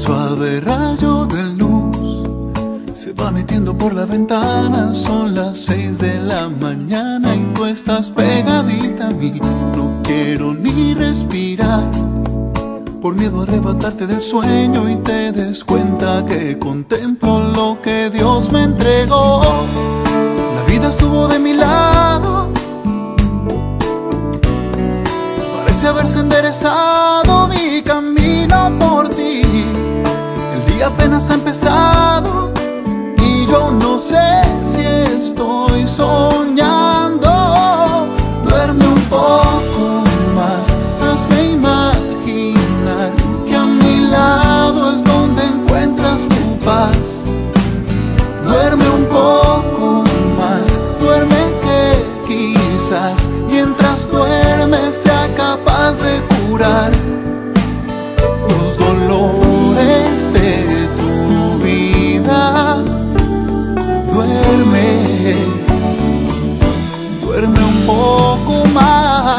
suave rayo de luz se va metiendo por la ventana. Son las 6 de la mañana y tú estás pegadita a mí. No quiero ni respirar por miedo a arrebatarte del sueño y te des cuenta que contemplo lo que Dios me entregó. La vida estuvo de mi lado, parece haberse enderezado mi camino por ti. El día apenas ha empezado y yo no sé si estoy soñando. Duerme un poco más, hazme imaginar que a mi lado es donde encuentras tu paz. Duerme un poco más, duerme que quizás mientras duermes sea capaz de curar los dolores de tu vida. Duerme, duerme un poco más.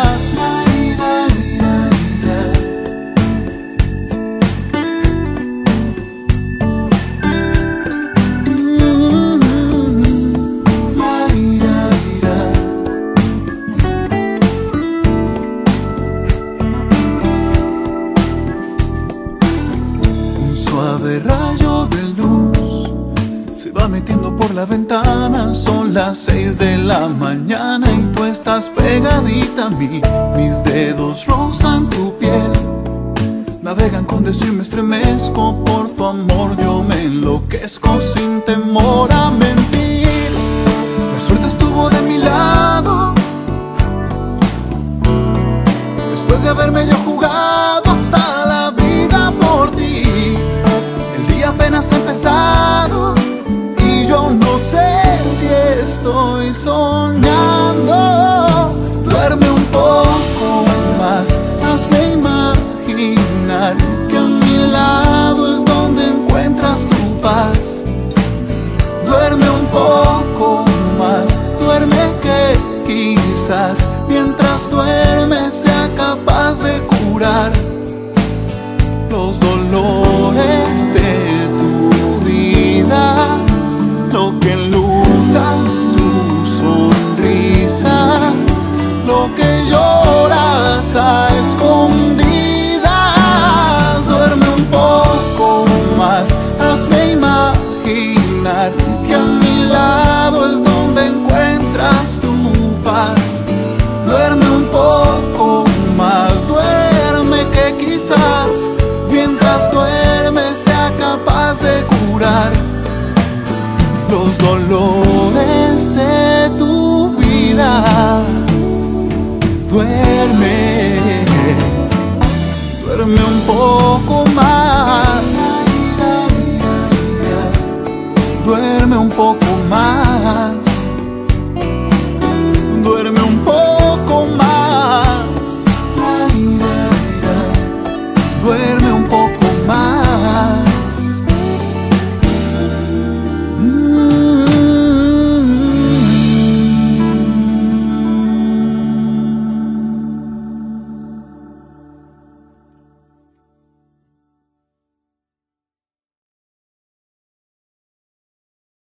Suave rayo de luz se va metiendo por la ventana. Son las 6 de la mañana y tú estás pegadita a mí. Mis dedos rozan tu piel, navegan con deseo y me estremezco. Por tu amor yo me enloquezco sin temor a mentir. La suerte estuvo de mi lado después de haberme yo jugado hasta la vida por ti. Apenas ha empezado y yo no sé si estoy soñando. Duerme un poco más, hazme imaginar que a mi lado es donde encuentras tu paz. Duerme un poco más, duerme que quizás mientras duermes sea capaz de curar los dolores de lo que enluta tu sonrisa, lo que lloras a escondidas. Duerme un poco más, hazme imaginar que a mi lado es donde encuentras tu paz. Duerme un poco más, duerme que quizás mientras duermes sea capaz de curar los dolores